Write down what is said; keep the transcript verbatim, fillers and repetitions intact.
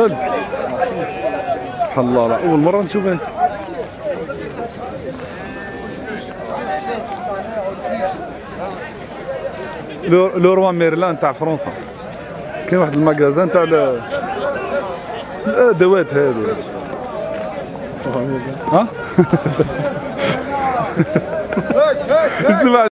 سهل. سبحان الله، راه اول مره نشوف انا. لو روا ميرلان تاع فرنسا، كاين واحد الماكازان تاع الادوات هادو. ها